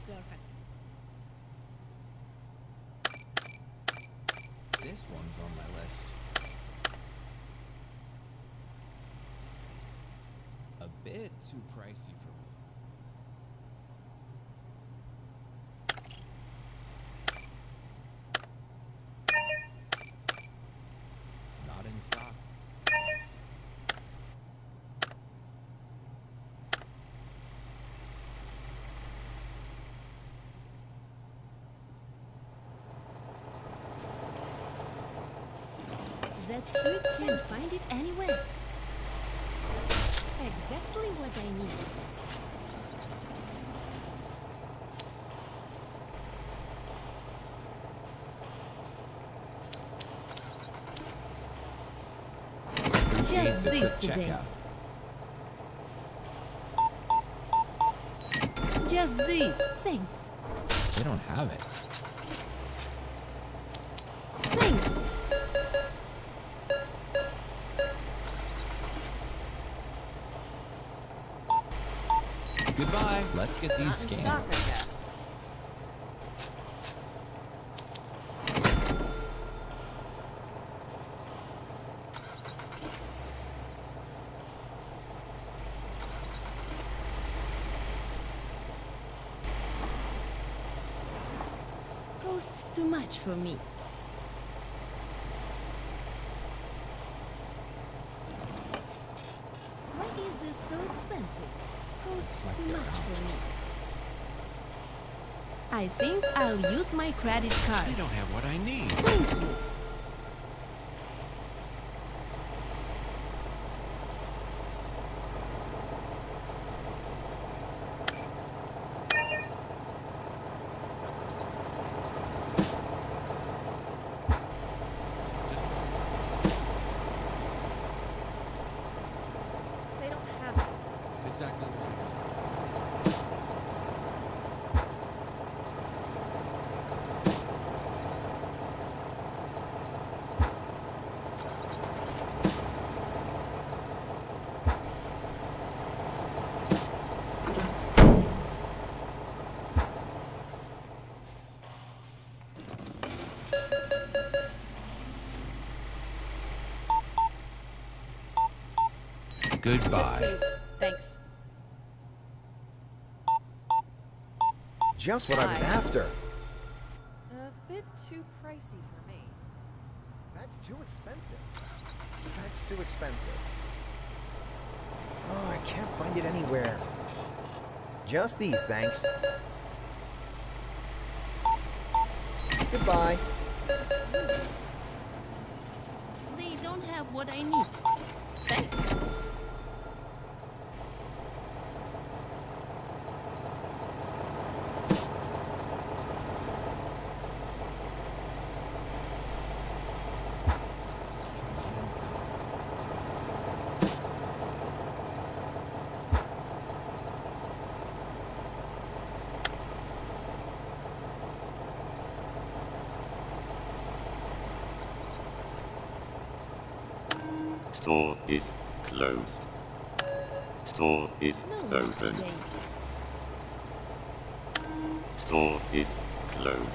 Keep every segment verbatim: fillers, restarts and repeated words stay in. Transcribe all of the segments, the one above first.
Perfect. This one's on my list. A bit too pricey for me. Not in stock. That suit can't find it anywhere. Exactly what I need. Appreciate Just the this quick today. checkout. Just this. Thanks. They don't have it. Thanks. Goodbye. Let's get these Not in scanned. stock, I guess. Costs too much for me. Why is this so expensive? Costs like too they're much out. for me. I think I'll use my credit card. I don't have what I need. Thank you. They don't have it. Exactly what Just Goodbye. these. Thanks. Just what I was Bye. after. A bit too pricey for me. That's too expensive. That's too expensive. Oh, I can't find it anywhere. Just these, thanks. Goodbye. They don't have what I need. Thanks. Store is closed. Store is No, open. today. Store is closed.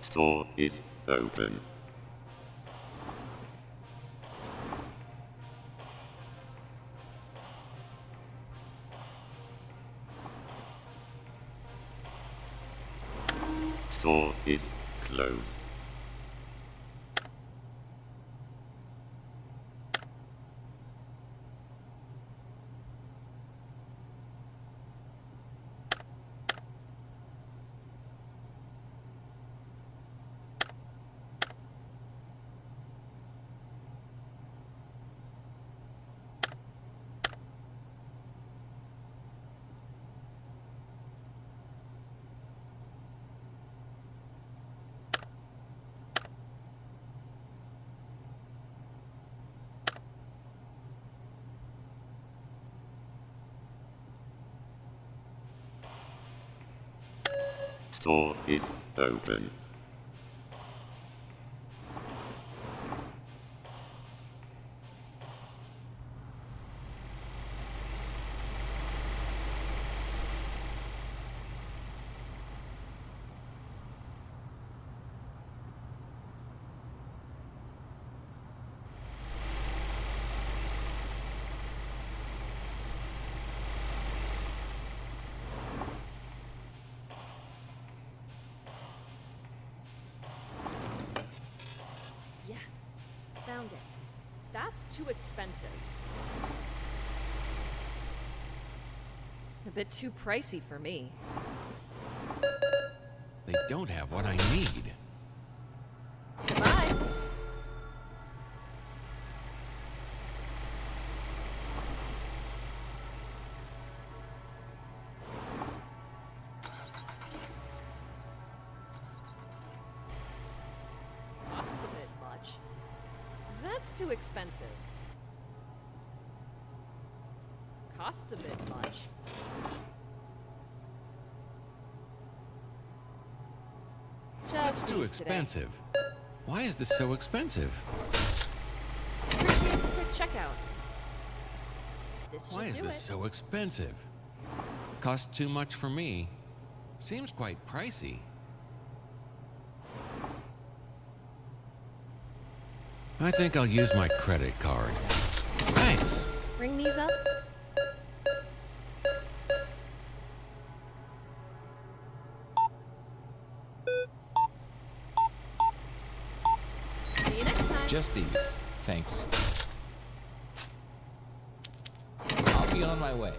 Store is open. Store is closed. Store is open. Yes, found it. That's too expensive. A bit too pricey for me. They don't have what I need. Goodbye. Costs a bit much. That's too expensive. Costs a bit much. That's Just too these today. expensive. Why is this so expensive? Appreciate the quick checkout. This should Why is do this it. so expensive? Costs too much for me. Seems quite pricey. I think I'll use my credit card. Thanks. Ring these up. See you next time. Just these. Thanks. I'll be on my way.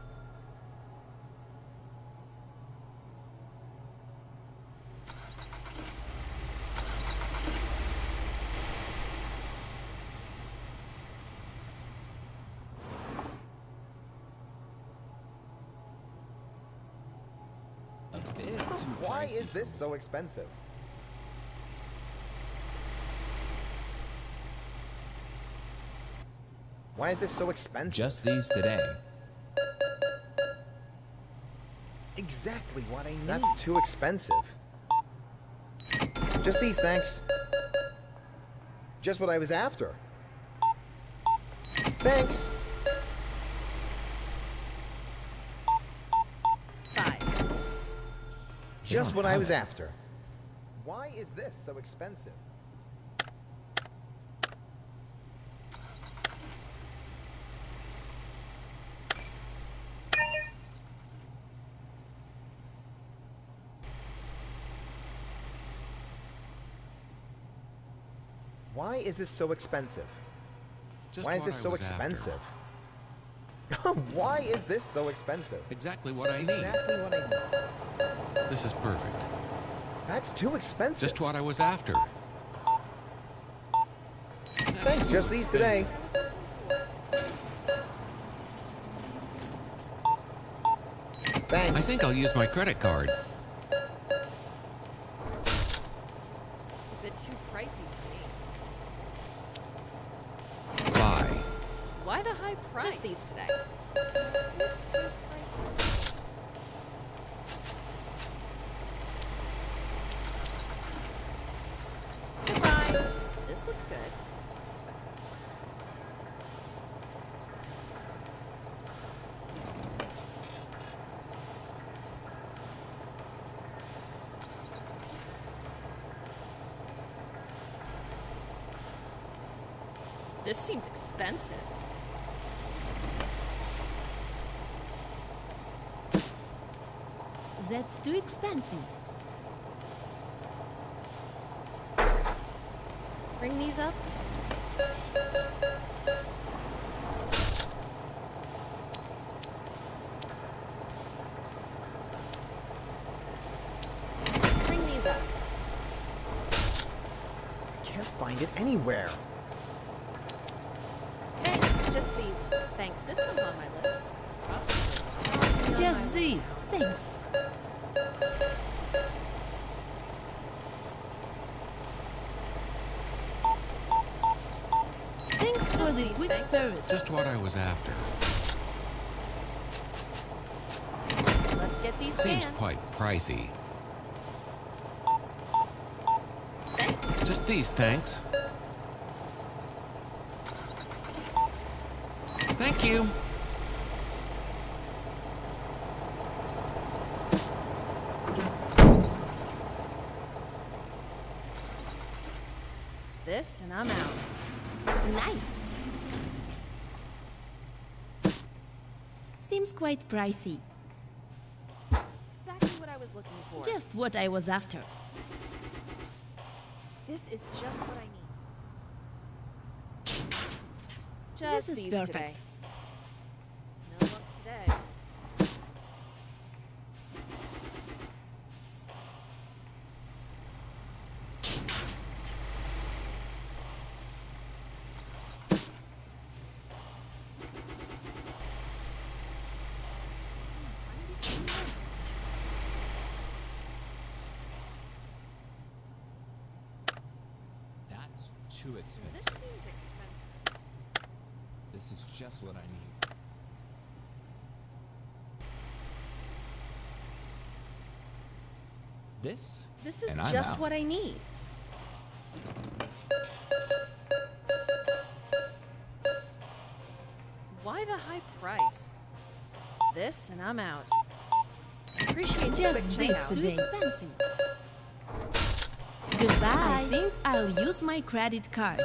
A bit too Why pricey is this so expensive? Why is this so expensive? Just these today. Exactly what I need. That's too expensive. Just these, thanks. Just what I was after. Thanks. Five. Just don't what I have was it. after. Why is this so expensive? Why is this so expensive? Just Why is what this I so was after. expensive? Why is this so expensive? Exactly what I need. Exactly what I need. This is perfect. That's too expensive. Just what I was after. That's Thanks, too just these today. expensive. Thanks. I think I'll use my credit card. A bit too pricey for me. Buy. Why the high price? Just these today. A bit too pricey. Goodbye. This looks good. This seems expensive. That's too expensive. Bring these up. Bring these up. Can't find it anywhere. Thanks. Just these. Thanks. This one's on my list. Possibly. Just these. Thanks. Thanks for Just the these, quick thanks. service. Just what I was after. Let's get these Seems scanned. quite pricey. Thanks. Just these, thanks. Thank you. This, and I'm out. Nice. Seems quite pricey. Exactly what I was looking for. Just what I was after. This is just what I need. Just This is these perfect. today. No luck today. That's too This expensive. seems expensive. This is just what I need. This? This is And I'm just out. what I need. Why the high price? This, and I'm out. Appreciate the quick Just this checkout. today. Expensive. Goodbye. I think I'll use my credit card.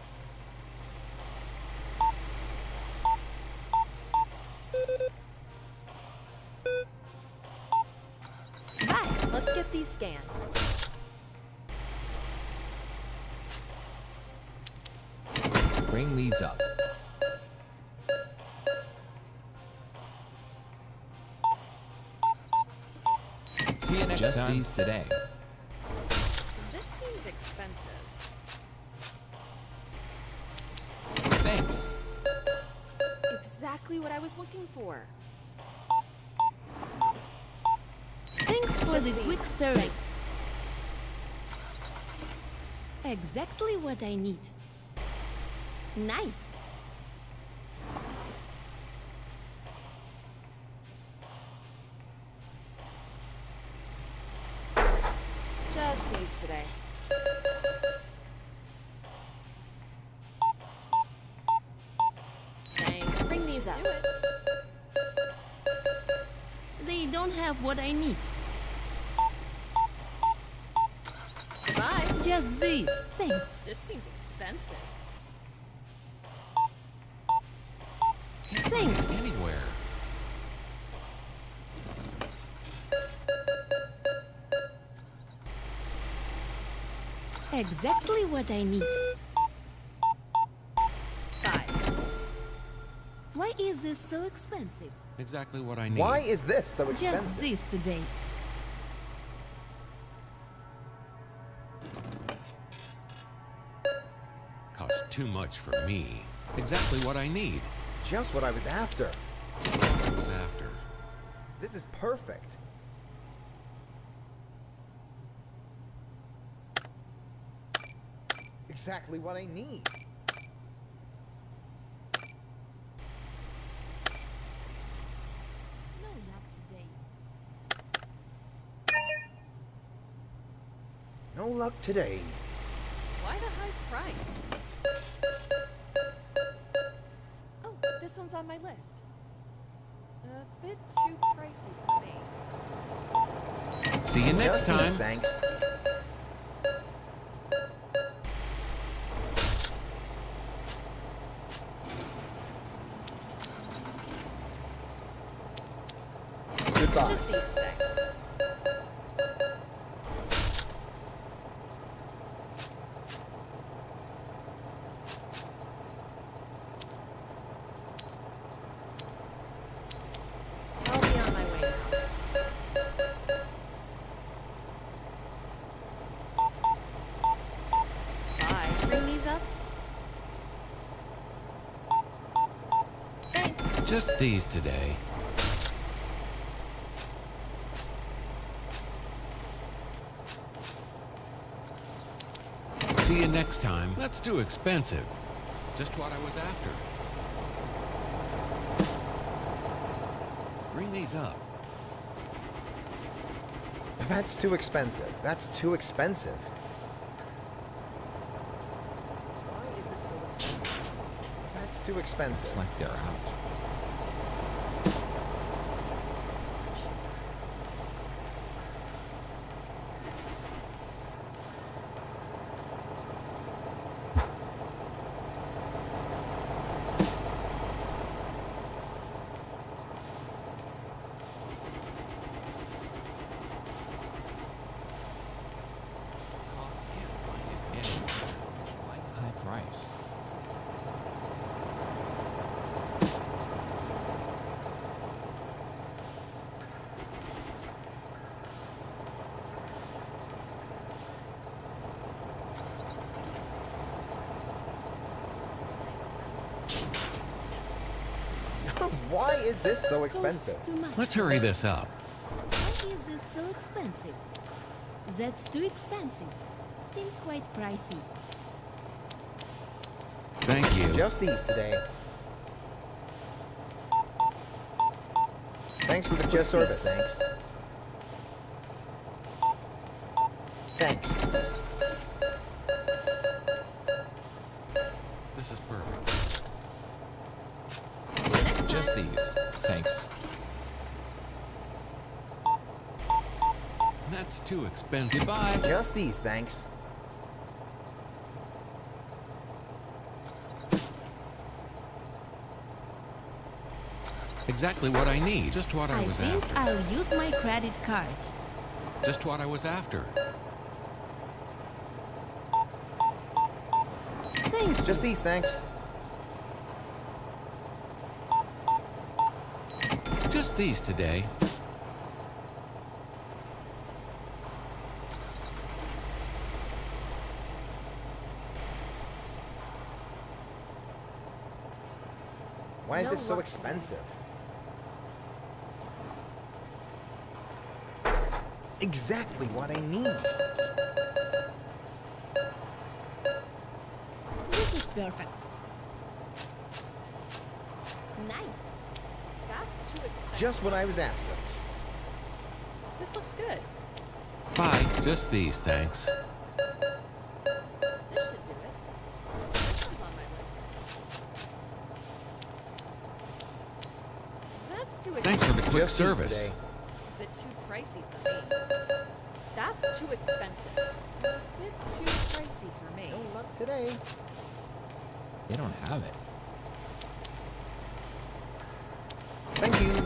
Bye. Let's get these scanned. Bring these up. See you next Just time. these today. This seems expensive. Thanks. Exactly what I was looking for. Thanks for Just the these. quick service. Exactly what I need. Nice. Just these today. Thanks. Bring these up. Do it. They don't have what I need. Goodbye. Just these. Thanks. This seems expensive. Thanks. Anywhere. Exactly what I need. Five. Why is this so expensive? Exactly what I need. Why is this so Just expensive? this today. Costs too much for me. Exactly what I need. Just what I was after. What I was after. This is perfect. Exactly what I need. No luck today. No luck today. Why the high price? Oh, this one's on my list. A bit too pricey for me. See you next Just these, time. thanks. buy. Just these today. I'll be on my way now. Bye. Bring these up? Thanks. Just these today. See you next time. That's too expensive. Just what I was after. Bring these up. That's too expensive. That's too expensive. Why is this so expensive? That's too expensive. Looks like they're out. Quite a high price. Why is this so Costs expensive? too much. Let's hurry this up. Why is this so expensive? That's too expensive. Seems quite pricey. Thank you. Just these today. Thanks for the quick service. Thanks. Thanks. This is perfect. See you next Just time. these. Thanks. That's too expensive. Goodbye. Just these, thanks. Exactly what I need. Just what I I was think after. I'll use my credit card. Just what I was after. Thank you. Just these, thanks. Just these today. Why is No this so luck expensive? Exactly what I need. This is perfect. Nice. That's too expensive. Just what I was after. This looks good. Bye. Just these, thanks. This should do it. This one's on my list. That's too Thanks for the expensive. quick Just these service. today. A bit too pricey for me. That's too expensive. A bit too pricey for me. No luck today. They don't have it. Thank you.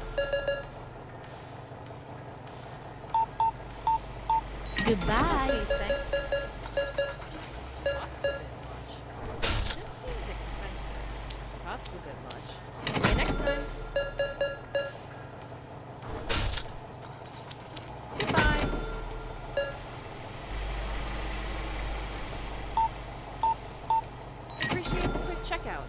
Just Goodbye. these things. Costs a bit much. This seems expensive. Costs a bit much. See you next time. Goodbye. Appreciate the quick checkout.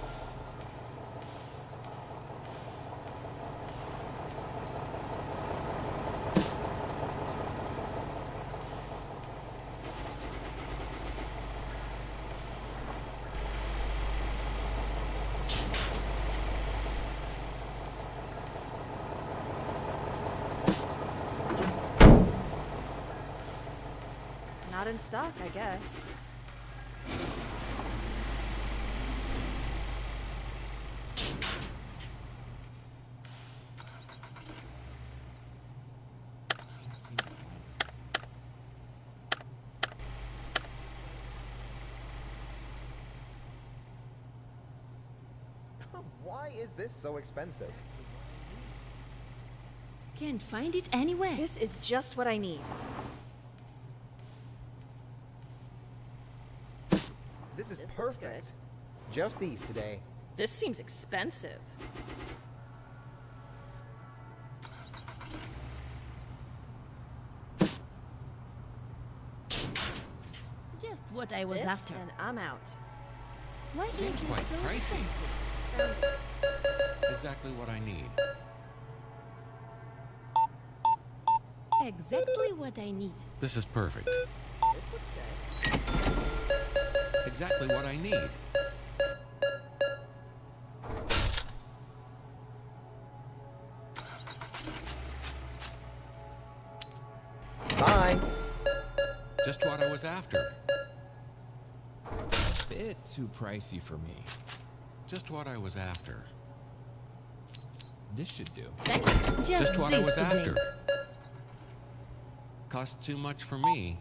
Not in stock, I guess. Why is this so expensive? Can't find it anywhere. This is just what I need. This is This looks perfect. Just these today. This seems expensive. Just what I was This after. and I'm out. Why is Seems this quite so pricey. expensive? Exactly what I need. Exactly what I need. This is perfect. This looks good. Exactly what I need. Bye. Just what I was after. A bit too pricey for me. Just what I was after. This should do. Thanks. Just, Just what I this was today. after. Cost too much for me.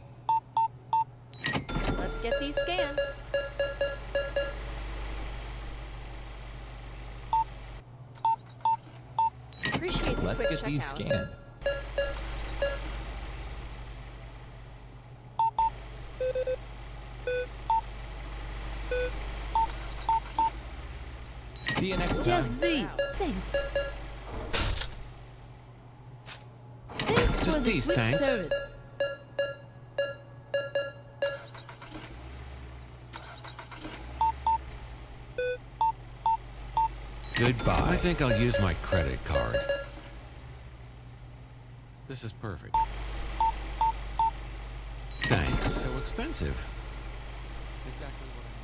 Let's get these scanned. Appreciate the Let's quick get these checkout. scanned. See you next time. Just these. Thanks. Thanks Just for the these, quick thanks. service. Goodbye. I think I'll use my credit card. This is perfect. Thanks. So expensive. Exactly what I